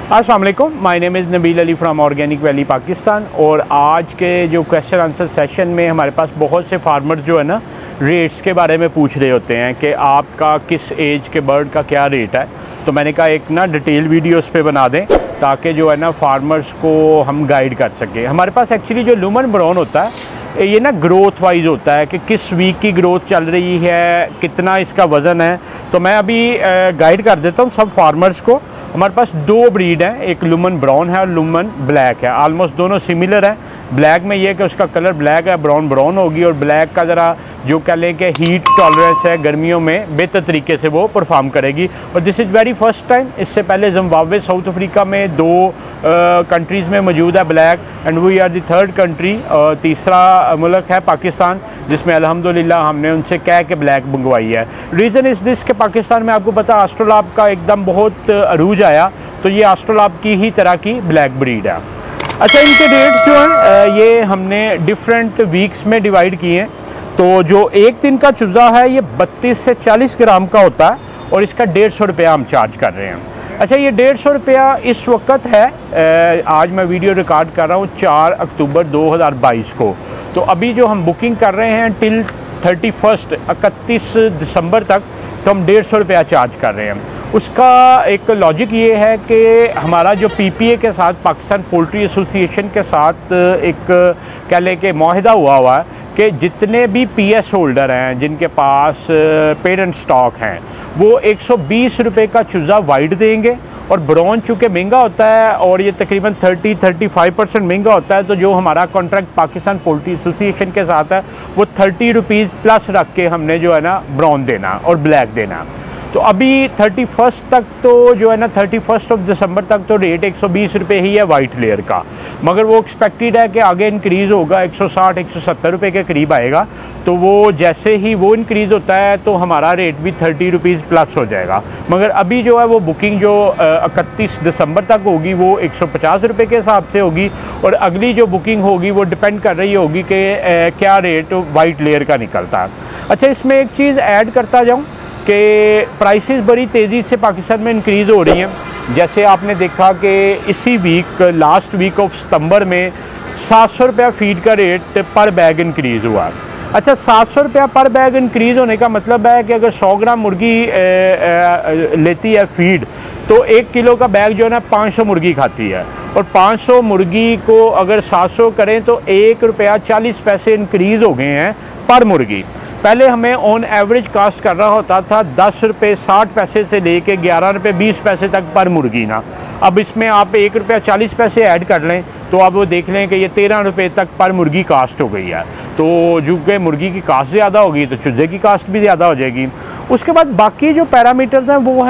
अस्सलाम वालेकुम, my name is Nabeel Ali from Organic Valley Pakistan. और आज के जो क्वेश्चन आंसर सेशन में हमारे पास बहुत से फार्मर जो है ना रेट्स के बारे में पूछ रहे होते हैं कि आपका किस एज के बर्ड का क्या रेट है। तो मैंने कहा एक ना डिटेल वीडियो उस पर बना दें ताकि जो है ना फार्मर्स को हम गाइड कर सकें। हमारे पास एक्चुअली जो लुमन ब्राउन होता है ये ना ग्रोथ वाइज होता है कि किस वीक की ग्रोथ चल रही है, कितना इसका वज़न है। तो मैं अभी गाइड कर देता हूँ सब फार्मर्स को। हमारे पास दो ब्रीड हैं, एक लुमन ब्राउन है और लुमन ब्लैक है। आलमोस्ट दोनों सिमिलर हैं। ब्लैक में ये है कि उसका कलर ब्लैक है, ब्राउन ब्राउन होगी, और ब्लैक का ज़रा जो कह लें कि हीट टॉलरेंस है, गर्मियों में बेहतर तरीके से वो परफॉर्म करेगी। और this is very first time. इससे पहले जिम्बाब्वे, साउथ अफ्रीका में दो कंट्रीज़ में मौजूद है black, and we are the third country. तीसरा मुल्क है पाकिस्तान जिसमें अल्हम्दुलिल्लाह हमने उनसे कह के ब्लैक मंगवाई है। रीज़न इज़ दिस कि पाकिस्तान में आपको पता एस्ट्रोलैब का एकदम बहुत अरूज आया, तो ये एस्ट्रोलैब की ही तरह की ब्लैक ब्रीड है। अच्छा, इनके रेट्स जो हैं ये हमने डिफरेंट वीक्स में डिवाइड किए हैं। तो जो एक दिन का चूज़ा है ये 32 से 40 ग्राम का होता है और इसका 150 रुपया हम चार्ज कर रहे हैं। अच्छा, ये 150 रुपया इस वक्त है, आज मैं वीडियो रिकॉर्ड कर रहा हूँ 4 अक्टूबर 2022 को। तो अभी जो हम बुकिंग कर रहे हैं टिल 31 दिसंबर तक, तो हम 150 रुपया चार्ज कर रहे हैं। उसका एक लॉजिक ये है कि हमारा जो पीपीए के साथ, पाकिस्तान पोल्ट्री एसोसिएशन के साथ एक कह लें कि मुआहिदा हुआ है कि जितने भी पीएस होल्डर हैं जिनके पास पेरेंट स्टॉक हैं वो 120 रुपये का चूज़ा वाइट देंगे। और ब्राउन चूँकि महंगा होता है और ये तकरीबन 30-35% महंगा होता है, तो जो हमारा कॉन्ट्रैक्ट पाकिस्तान पोल्ट्री एसोसिएशन के साथ है वो 30 रुपीज़ प्लस रख के हमने जो है ना ब्राउन देना और ब्लैक देना। तो अभी 31 तक तो जो है ना 31 दिसंबर तक तो रेट 120 रुपये ही है वाइट लेयर का, मगर वो एक्सपेक्टेड है कि आगे इंक्रीज़ होगा, 160-170 रुपये के करीब आएगा। तो वो जैसे ही वो इंक्रीज़ होता है तो हमारा रेट भी 30 रुपीज़ प्लस हो जाएगा। मगर अभी जो है वो बुकिंग जो 31 दिसंबर तक होगी वो 150 रुपये के हिसाब से होगी, और अगली जो बुकिंग होगी वो डिपेंड कर रही होगी कि क्या रेट वाइट लेयर का निकलता है। अच्छा, इसमें एक चीज़ ऐड करता जाऊँ कि प्राइसेस बड़ी तेज़ी से पाकिस्तान में इंक्रीज़ हो रही हैं। जैसे आपने देखा कि इसी वीक, लास्ट वीक ऑफ सितंबर में 700 रुपया फीड का रेट पर बैग इंक्रीज़ हुआ। अच्छा, 700 रुपया पर बैग इंक्रीज़ होने का मतलब है कि अगर 100 ग्राम मुर्गी लेती है फीड, तो 1 किलो का बैग जो है ना 500 मुर्गी खाती है, और 500 मुर्गी को अगर 700 करें तो 1 रुपया 40 पैसे इंक्रीज़ हो गए हैं पर मुर्गी। पहले हमें ऑन एवरेज कास्ट कर रहा होता था 10 रुपये 60 पैसे से लेके 11 रुपये 20 पैसे तक पर मुर्गी ना। अब इसमें आप 1 रुपया 40 पैसे ऐड कर लें तो आप वो देख लें कि ये 13 रुपये तक पर मुर्गी कास्ट हो गई है। तो चूँकि मुर्गी की कास्ट ज़्यादा होगी तो चूज़े की कास्ट भी ज़्यादा हो जाएगी। उसके बाद बाकी जो पैरामीटर्स हैं वो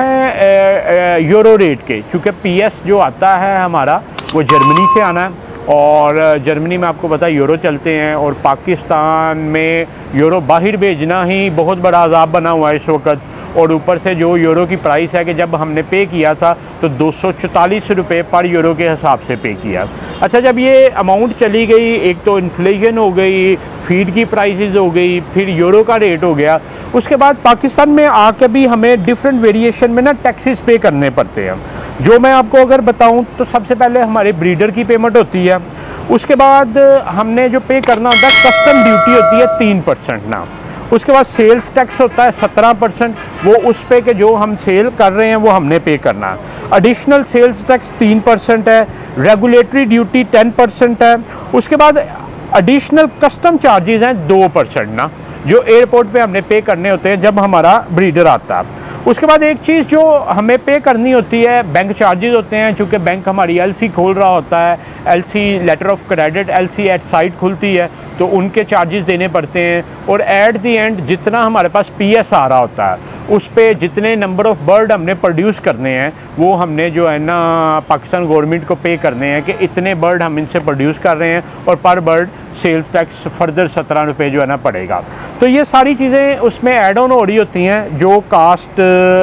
हैं यूरो रेट के। चूँकि पीएस जो आता है हमारा वो जर्मनी से आना है, और जर्मनी में आपको पता है यूरो चलते हैं, और पाकिस्तान में यूरो बाहर भेजना ही बहुत बड़ा अज़ाब बना हुआ है इस वक्त। और ऊपर से जो यूरो की प्राइस है कि जब हमने पे किया था तो 244 रुपये पर यूरो के हिसाब से पे किया। अच्छा, जब ये अमाउंट चली गई, एक तो इन्फ्लेशन हो गई, फीड की प्राइसेस हो गई, फिर यूरो का रेट हो गया, उसके बाद पाकिस्तान में आके भी हमें डिफरेंट वेरिएशन में ना टैक्सेस पे करने पड़ते हैं। जो मैं आपको अगर बताऊं तो सबसे पहले हमारे ब्रीडर की पेमेंट होती है, उसके बाद हमने जो पे करना होता है कस्टम ड्यूटी होती है 3% ना, उसके बाद सेल्स टैक्स होता है 17%, वो उस पे के जो हम सेल कर रहे हैं वो हमने पे करना है। एडिशनल सेल्स टैक्स 3% है, रेगुलेटरी ड्यूटी 10% है, उसके बाद एडिशनल कस्टम चार्जेस हैं 2% ना, जो एयरपोर्ट पे हमने पे करने होते हैं जब हमारा ब्रीडर आता है। उसके बाद एक चीज़ जो हमें पे करनी होती है, बैंक चार्जेस होते हैं। चूँकि बैंक हमारी एलसी खोल रहा होता है, LC letter of credit, LC at sight खुलती है, तो उनके चार्जेस देने पड़ते हैं। और एट दी एंड जितना हमारे पास पीएस आ रहा होता है उस पे जितने नंबर ऑफ़ बर्ड हमने प्रोड्यूस करने हैं वो हमने जो है ना पाकिस्तान गवर्नमेंट को पे करने हैं कि इतने बर्ड हम इनसे प्रोड्यूस कर रहे हैं, और पर बर्ड सेल्स टैक्स फर्दर 17 रुपये जो है ना पड़ेगा। तो ये सारी चीज़ें उसमें ऐड ऑन हो रही होती हैं जो कास्ट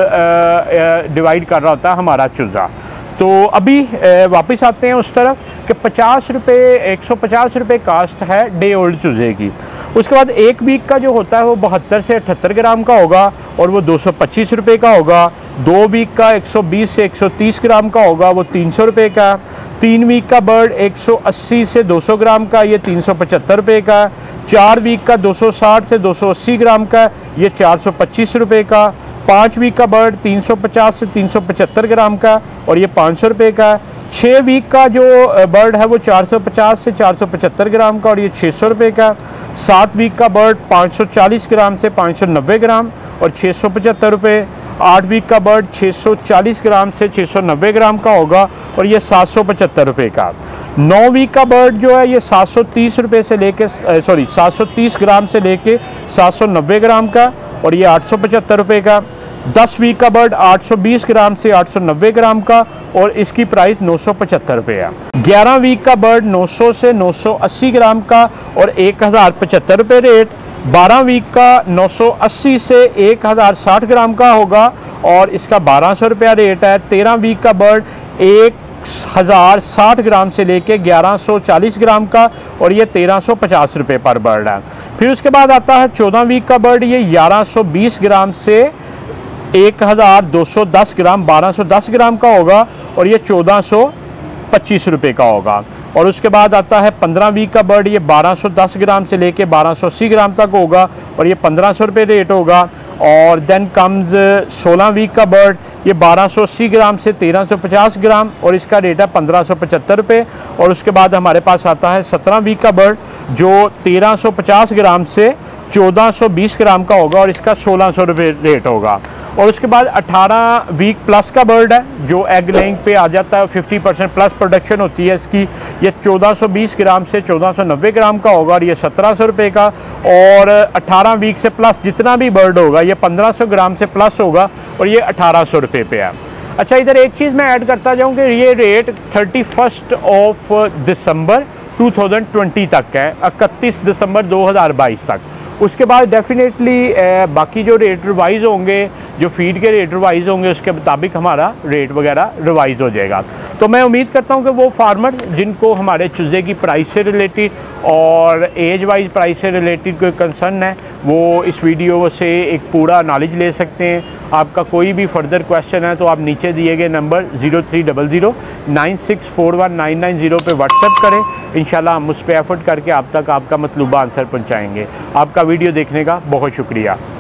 डिवाइड कर रहा होता है हमारा चूज़ा। तो अभी वापस आते हैं उस तरफ कि 50 रुपये 150 रुपये कास्ट है डे ओल्ड चूज़े की। उसके बाद एक वीक का जो होता है वो 72 से 78 ग्राम का होगा और वो 225 रुपये का होगा। 2 वीक का 120 से 130 ग्राम का होगा, वो 300 रुपये का। 3 वीक का बर्ड 180 से 200 ग्राम का, ये 375 रुपये का। 4 वीक का 260 से 280 ग्राम का, ये 425 रुपये का। 5 वीक का बर्ड 350 से 375 ग्राम का और ये 500 रुपये का। 6 वीक का जो बर्ड है वो 450 से 475 ग्राम का और ये 600 रुपये का। 7 वीक का बर्ड 540 ग्राम से 590 ग्राम और 675 रुपये। 8 वीक का बर्ड 640 ग्राम से 690 ग्राम का होगा और ये 775 रुपये का। 9 वीक का बर्ड जो है ये 730 रुपये से लेके 730 ग्राम से लेके 790 ग्राम का और ये 875 रुपये का। 10 वीक का बर्ड 820 ग्राम से 890 ग्राम का और इसकी प्राइस 975 रुपये है। 11 वीक का बर्ड 900 से 980 ग्राम का और 1075 रुपये रेट। 12 वीक का 980 से 1060 ग्राम का होगा और इसका 1200 रुपया रेट है। 13 वीक का बर्ड 1060 ग्राम से लेके 1140 ग्राम का और ये 1350 रुपये पर बर्ड है। फिर उसके बाद आता है 14 वीक का बर्ड, ये 1120 ग्राम से 1210 ग्राम 1210 ग्राम का होगा और ये 1425 रुपये का होगा। और उसके बाद आता है 15 वीक का बर्ड, ये 1210 ग्राम से लेके 1280 ग्राम तक होगा और ये 1500 रुपये रेट होगा। और देन कम्स 16 वीक का बर्ड, ये 1280 ग्राम से 1350 ग्राम और इसका रेट है 1575 रुपये। और उसके बाद हमारे पास आता है 17 वीक का बर्ड जो 1350 ग्राम से 1420 ग्राम का होगा और इसका 1600 रुपये रेट होगा। और उसके बाद 18 वीक प्लस का बर्ड है जो एग लेइंग पे आ जाता है, 50% प्लस प्रोडक्शन होती है इसकी, ये 1420 ग्राम से 1490 ग्राम का होगा और ये 1700 रुपये का। और 18 वीक से प्लस जितना भी बर्ड होगा ये 1500 ग्राम से प्लस होगा और ये 1800 रुपये पे है। अच्छा, इधर एक चीज़ मैं ऐड करता जाऊँ कि ये रेट 31 दिसंबर 2020 तक है, 31 दिसंबर 2022 तक। उसके बाद डेफिनेटली बाकी जो रेट रिवाइज़ होंगे, जो फीड के रेट रिवाइज़ होंगे, उसके मुताबिक हमारा रेट वगैरह रिवाइज़ हो जाएगा। तो मैं उम्मीद करता हूं कि वो फार्मर जिनको हमारे चूज़े की प्राइस से रिलेटेड और एज वाइज प्राइस से रिलेटेड कोई कंसर्न है वो इस वीडियो से एक पूरा नॉलेज ले सकते हैं। आपका कोई भी फर्दर क्वेश्चन है तो आप नीचे दिए गए नंबर 0300 9641 पे व्हाट्सएप करें। इंशाल्लाह हम उस पर एफर्ट करके आप तक आपका मतलूबा आंसर पहुँचाएँगे। आपका वीडियो देखने का बहुत शुक्रिया।